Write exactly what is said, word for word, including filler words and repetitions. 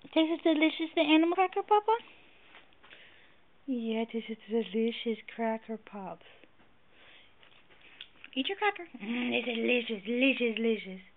Tastes it delicious, the animal cracker, Papa? Yeah, this is delicious cracker pops. Eat your cracker. Mmm, it's delicious, delicious, delicious.